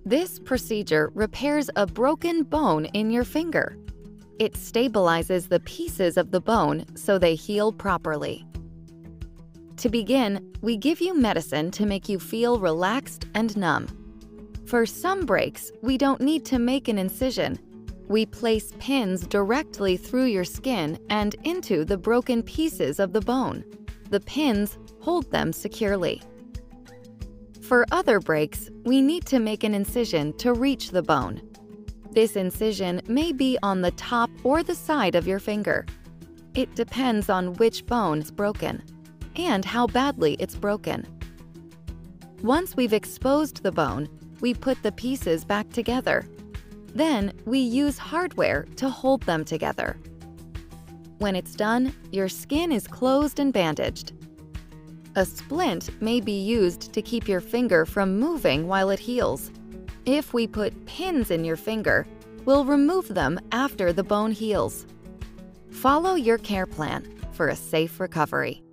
This procedure repairs a broken bone in your finger. It stabilizes the pieces of the bone so they heal properly. To begin, we give you medicine to make you feel relaxed and numb. For some breaks, we don't need to make an incision. We place pins directly through your skin and into the broken pieces of the bone. The pins hold them securely. For other breaks, we need to make an incision to reach the bone. This incision may be on the top or the side of your finger. It depends on which bone is broken and how badly it's broken. Once we've exposed the bone, we put the pieces back together. Then we use hardware to hold them together. When it's done, your skin is closed and bandaged. A splint may be used to keep your finger from moving while it heals. If we put pins in your finger, we'll remove them after the bone heals. Follow your care plan for a safe recovery.